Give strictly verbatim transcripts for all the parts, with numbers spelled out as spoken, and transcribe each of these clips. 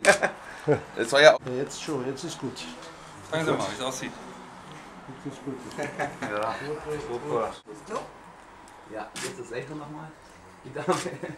Das war ja. Ja, jetzt schon, jetzt ist gut. Sagen Sie mal, wie es aussieht. Jetzt ist gut. Ja, super. So? Ja, jetzt das Echo nochmal. Die Dame.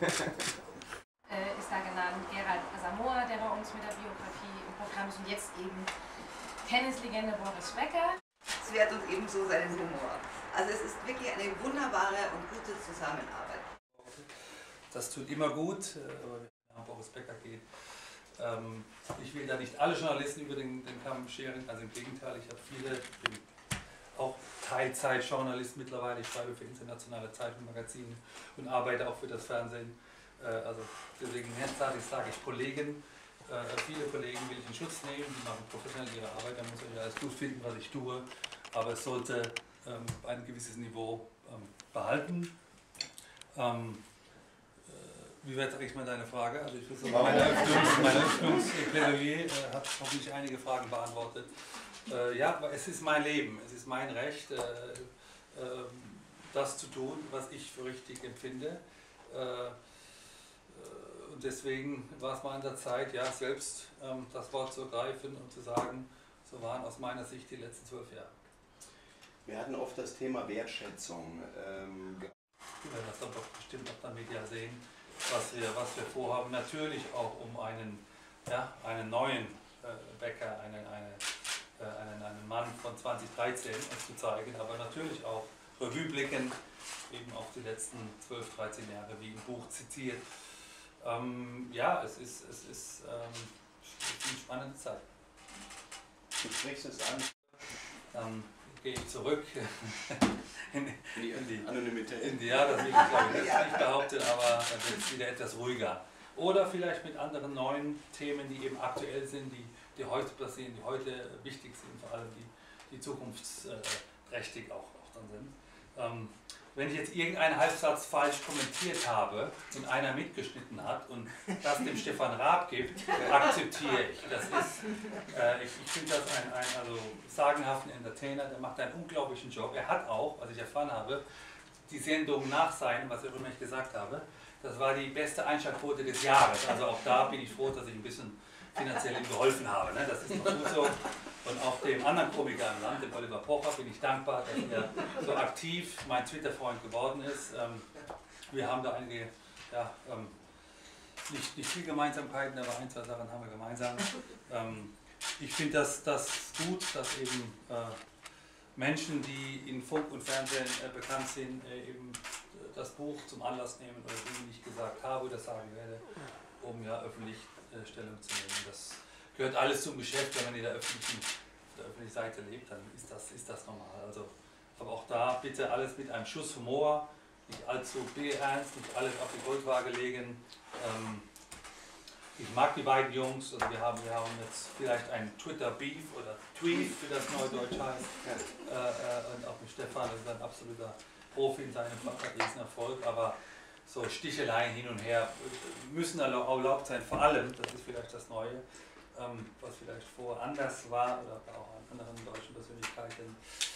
Äh, ist da genannt Gerald Asamoah, der bei uns mit der Biografie im Programm ist, und jetzt eben Tennislegende Boris Becker. Es wehrt uns ebenso seinen Humor. Also es ist wirklich eine wunderbare und gute Zusammenarbeit. Das tut immer gut, aber wenn es um Boris Becker geht. Ähm, ich will da nicht alle Journalisten über den, den Kamm scheren, also im Gegenteil, ich habe viele, bin auch Teilzeitjournalist mittlerweile, ich schreibe für internationale Zeitungen, Magazine und arbeite auch für das Fernsehen. Äh, also deswegen sage ich, sage ich Kollegen, äh, viele Kollegen will ich in Schutz nehmen, die machen professionell ihre Arbeit, da muss ich alles gut finden, was ich tue, aber es sollte ähm, ein gewisses Niveau ähm, behalten. Ähm, Wie wäre jetzt eigentlich mal deine Frage? Also ich würde sagen, meine Öffnungs-, mein Öffnungsplädoyer äh, hat hoffentlich einige Fragen beantwortet. Äh, ja, aber es ist mein Leben, es ist mein Recht, äh, äh, das zu tun, was ich für richtig empfinde. Äh, und deswegen war es mal an der Zeit, ja, selbst ähm, das Wort zu ergreifen und zu sagen, so waren aus meiner Sicht die letzten zwölf Jahre. Wir hatten oft das Thema Wertschätzung. Ähm, Wir werden das dann doch bestimmt auch dann medial sehen. Was wir, was wir vorhaben, natürlich auch um einen, ja, einen neuen äh, Becker, einen, eine, äh, einen, einen Mann von zwanzig dreizehn uns zu zeigen, aber natürlich auch Revue blicken, eben auf die letzten zwölf, dreizehn Jahre, wie im Buch zitiert. Ähm, ja, es ist, es ist, ähm, es ist eine spannende Zeit. Du sprichst es an. Dann gehe ich zurück in, In die, in die Anonymität. In die, ja, das will ich glaube ich jetzt nicht behaupten, aber dann wird es wieder etwas ruhiger. Oder vielleicht mit anderen neuen Themen, die eben aktuell sind, die, die heute passieren, die heute wichtig sind, vor allem die, die zukunftsträchtig auch, auch dann sind. Ähm, wenn ich jetzt irgendeinen Halbsatz falsch kommentiert habe und einer mitgeschnitten hat und das dem Stefan Raab gibt, akzeptiere ich. Das ist, äh, ich, ich finde das ein, ein also sagenhaften Entertainer, der macht einen unglaublichen Job. Er hat auch, was ich erfahren habe, die Sendung nach seinem, was ich immer nicht gesagt habe, das war die beste Einschaltquote des Jahres. Also auch da bin ich froh, dass ich ein bisschen finanziell ihm geholfen habe. Ne? Das ist noch gut so. Und auch dem anderen Komiker im Land, dem Oliver Pocher, bin ich dankbar, dass er so aktiv mein Twitter-Freund geworden ist. Ähm, wir haben da einige, ja, ähm, nicht, nicht viele Gemeinsamkeiten, aber ein, zwei Sachen haben wir gemeinsam. Ähm, ich finde das, das gut, dass eben äh, Menschen, die in Funk und Fernsehen äh, bekannt sind, äh, eben äh, das Buch zum Anlass nehmen oder Dinge, die ich gesagt habe oder sagen werde, um ja öffentlich äh, Stellung zu nehmen. Das gehört alles zum Geschäft, wenn man in der öffentlichen, der öffentlichen Seite lebt, dann ist das, ist das normal. Also, aber auch da bitte alles mit einem Schuss Humor, nicht allzu ernst, nicht alles auf die Goldwaage legen. Ähm, ich mag die beiden Jungs, also wir haben, wir haben jetzt vielleicht einen Twitter-Beef oder Tweet, wie das Neudeutsch heißt. Äh, äh, und auch mit Stefan, das ist ein absoluter Profi in seinem Fach, hat riesen Erfolg, aber so Sticheleien hin und her müssen erlaubt sein, vor allem, das ist vielleicht das Neue, ähm, was vielleicht vorher anders war oder auch an anderen deutschen Persönlichkeiten.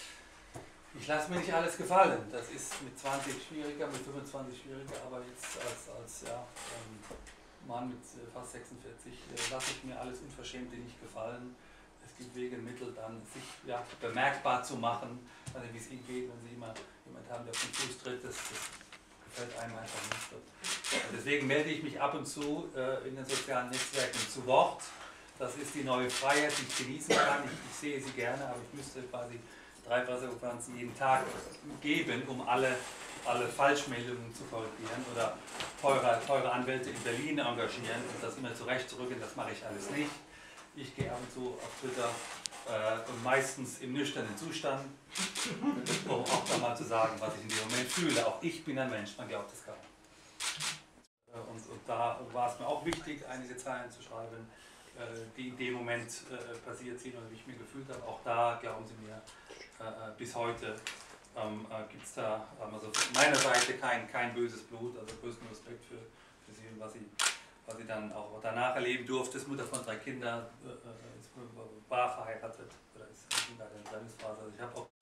Ich lasse mir nicht alles gefallen, das ist mit zwanzig schwieriger, mit fünfundzwanzig schwieriger, aber jetzt als, als ja, ähm, Mann mit fast sechsundvierzig äh, lasse ich mir alles Unverschämte nicht gefallen. Es gibt Wege und Mittel, dann sich ja, bemerkbar zu machen, also wie es Ihnen geht, wenn Sie immer jemanden haben, der auf den Fuß tritt, das, das gefällt einem einfach nicht. Und deswegen melde ich mich ab und zu äh, in den sozialen Netzwerken zu Wort. Das ist die neue Freiheit, die ich genießen kann. Ich, ich sehe sie gerne, aber ich müsste quasi drei Pressekonferenzen jeden Tag geben, um alle, alle Falschmeldungen zu korrigieren oder teure, teure Anwälte in Berlin engagieren und das immer zurechtzurücken. Das mache ich alles nicht. Ich gehe ab und zu auf Twitter äh, und meistens im nüchternen Zustand, um auch da mal zu sagen, was ich in dem Moment fühle. Auch ich bin ein Mensch, man glaubt es gar nicht. Und, und da war es mir auch wichtig, einige Zeilen zu schreiben, äh, die in dem Moment äh, passiert sind oder wie ich mich gefühlt habe. Auch da, glauben Sie mir, äh, bis heute ähm, äh, gibt es da also von meiner Seite kein, kein böses Blut, also größten Respekt für, für Sie und was Sie, was Sie dann auch danach erleben durfte. Ist Mutter von drei Kindern, äh, ist, war verheiratet oder ist in der Trennungsphase. Also ich habe auch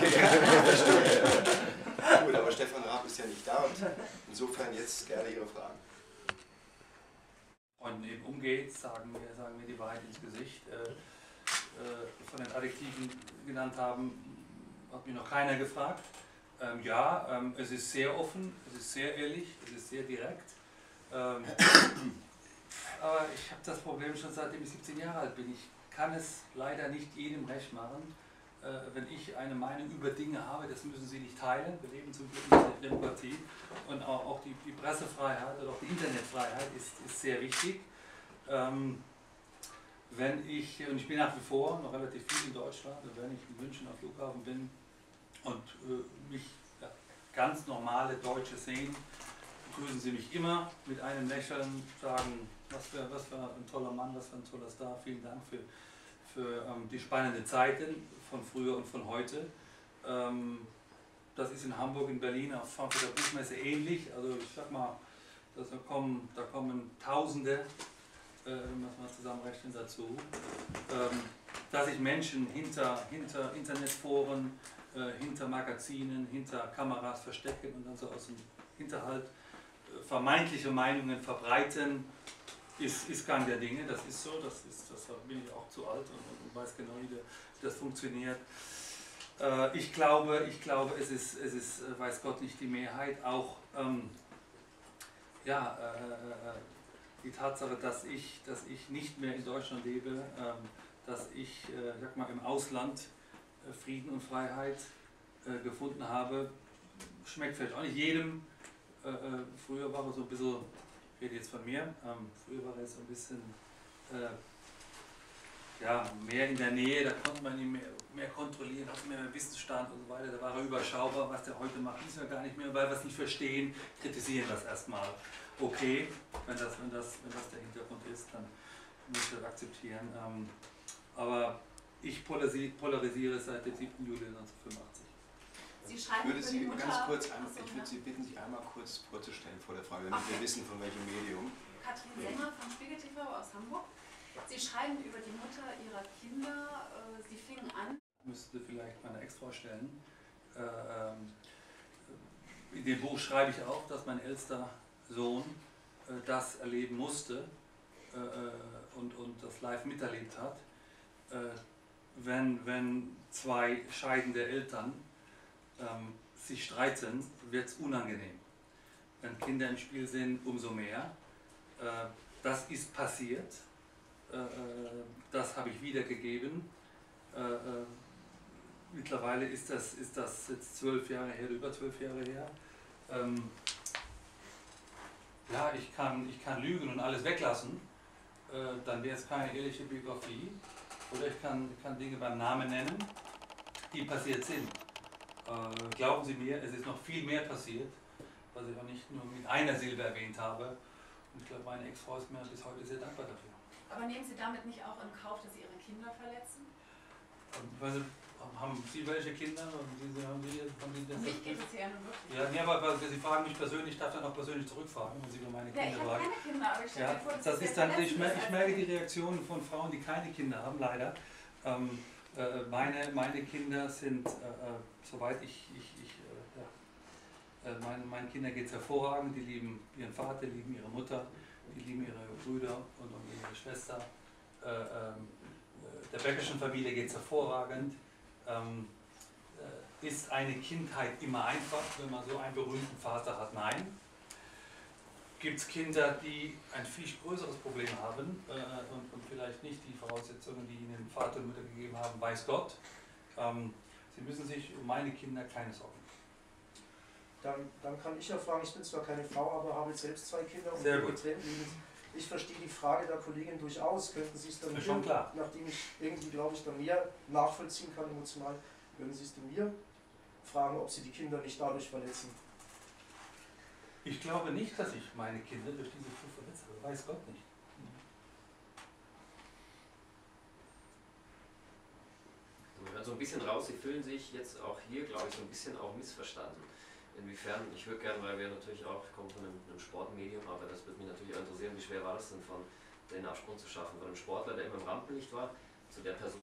Gut, aber Stefan Raab ist ja nicht da und insofern jetzt gerne Ihre Fragen. Freunden eben umgeht, sagen mir, sagen mir die Wahrheit ins Gesicht. Äh, äh, von den Adjektiven genannt haben, hat mich noch keiner gefragt. Ähm, ja, ähm, es ist sehr offen, es ist sehr ehrlich, es ist sehr direkt. Ähm, aber ich habe das Problem schon seitdem ich siebzehn Jahre alt bin. Ich kann es leider nicht jedem recht machen. Äh, wenn ich eine Meinung über Dinge habe, das müssen Sie nicht teilen. Wir leben zum Glück in der Demokratie. Und auch, auch die, die Pressefreiheit oder auch die Internetfreiheit ist, ist sehr wichtig. Ähm, wenn ich, und ich bin nach wie vor noch relativ viel in Deutschland, und wenn ich in München am Flughafen bin und äh, mich ja, ganz normale Deutsche sehen, begrüßen sie mich immer mit einem Lächeln, sagen, was für, was für ein toller Mann, was für ein toller Star, vielen Dank für, für ähm, die spannenden Zeiten von früher und von heute. Ähm, das ist in Hamburg, in Berlin, auf Frankfurter Buchmesse ähnlich. Also ich sag mal, da kommen, da kommen Tausende, äh, muss man zusammenrechnen, dazu. Ähm, dass sich Menschen hinter, hinter Internetforen, äh, hinter Magazinen, hinter Kameras verstecken und dann so aus dem Hinterhalt äh, vermeintliche Meinungen verbreiten, ist, ist Gang der Dinge. Das ist so, das, ist, das bin ich auch zu alt und, und weiß genau, wie das funktioniert. Äh, ich glaube, ich glaube es, ist, es ist, äh, weiß Gott, nicht die Mehrheit. Auch ähm, ja, äh, die Tatsache, dass ich, dass ich nicht mehr in Deutschland lebe, ähm, dass ich äh, sag mal, im Ausland äh, Frieden und Freiheit äh, gefunden habe, schmeckt vielleicht auch nicht jedem. Äh, äh, früher war er so ein bisschen, ich rede jetzt von mir, ähm, früher war er so ein bisschen äh, ja, mehr in der Nähe, da konnte man ihn mehr, mehr kontrollieren, hatte mehr Wissensstand und so weiter, da war er überschaubar. Was der heute macht, wissen wir gar nicht mehr, weil wir es nicht verstehen, kritisieren das erstmal. Okay, wenn das, wenn das, wenn das der Hintergrund ist, dann muss ich das akzeptieren. Ähm, aber ich polarisiere seit dem siebten Juli neunzehnhundertfünfundachtzig. Sie schreiben Ich würde Sie über die ganz Mutter, kurz, ein, Achso, ich würde ja. Sie bitten, sich einmal kurz vorzustellen vor der Frage, damit wir wissen, von welchem Medium. Katrin Sänger vom Spiegel T V aus Hamburg. Sie schreiben über die Mutter Ihrer Kinder. äh, Sie fingen an. Ich müsste vielleicht meine Ex vorstellen. Äh, ähm, in dem Buch schreibe ich auch, dass mein ältester Sohn äh, das erleben musste äh, und, und das live miterlebt hat. Äh, wenn, wenn zwei scheidende Eltern ähm, sich streiten, wird es unangenehm. Wenn Kinder im Spiel sind, umso mehr. Äh, das ist passiert. Äh, das habe ich wiedergegeben. Äh, äh, mittlerweile ist das, ist das jetzt zwölf Jahre her, über zwölf Jahre her. Ähm, ja, ich kann, ich kann lügen und alles weglassen, äh, dann wäre es keine ehrliche Biografie. Oder ich kann, kann Dinge beim Namen nennen, die passiert sind. Äh, glauben Sie mir, es ist noch viel mehr passiert, was ich auch nicht nur mit einer Silbe erwähnt habe. Und ich glaube, meine Ex-Frau ist mir bis heute sehr dankbar dafür. Aber nehmen Sie damit nicht auch in Kauf, dass Sie Ihre Kinder verletzen? Ich weiß nicht, haben Sie welche Kinder? Haben Sie, haben Sie, haben Sie das Um mich geht es ja nun wirklich. ja, nee, aber Sie fragen mich persönlich, ich darf dann auch persönlich zurückfragen, wenn Sie über meine Ja, ich Kinder habe fragen. keine Kinder, aber ich stelle Ja, mir vor, dass das Sie ist sehr dann, ich, verletzend mer ist ich merke die Reaktionen von Frauen, die keine Kinder haben, leider. Ähm, äh, meine, meine Kinder sind, äh, äh, soweit ich, ich, ich äh, ja, äh, mein, meinen Kindern geht es hervorragend, die lieben ihren Vater, lieben ihre Mutter, die lieben ihre Brüder und, und ihre Schwester. Äh, ähm, der Beckerschen Familie geht es hervorragend. Ähm, äh, ist eine Kindheit immer einfach, wenn man so einen berühmten Vater hat? Nein. Gibt es Kinder, die ein viel größeres Problem haben äh, und, und vielleicht nicht die Voraussetzungen, die ihnen Vater und Mutter gegeben haben, weiß Gott. Ähm, sie müssen sich um meine Kinder keine Sorgen machen. Dann, dann kann ich ja fragen, ich bin zwar keine Frau, aber habe selbst zwei Kinder und Sehr gut. getrennt lebend. Ich verstehe die Frage der Kollegin durchaus. Könnten Sie es dann Ist schon mir, klar. nachdem ich irgendwie, glaube ich, dann mehr nachvollziehen kann emotional, würden Sie es dann mir fragen, ob Sie die Kinder nicht dadurch verletzen? Ich glaube nicht, dass ich meine Kinder durch diese Fluch verletzt habe. Weiß Gott nicht. Wir hören so ein bisschen raus, Sie fühlen sich jetzt auch hier, glaube ich, so ein bisschen auch missverstanden. Inwiefern, ich würde gerne, weil wir natürlich auch, ich komme von einem, einem Sportmedium, aber das würde mich natürlich auch interessieren, wie schwer war das denn, von den Absprung zu schaffen, von einem Sportler, der immer im Rampenlicht war, zu der Person,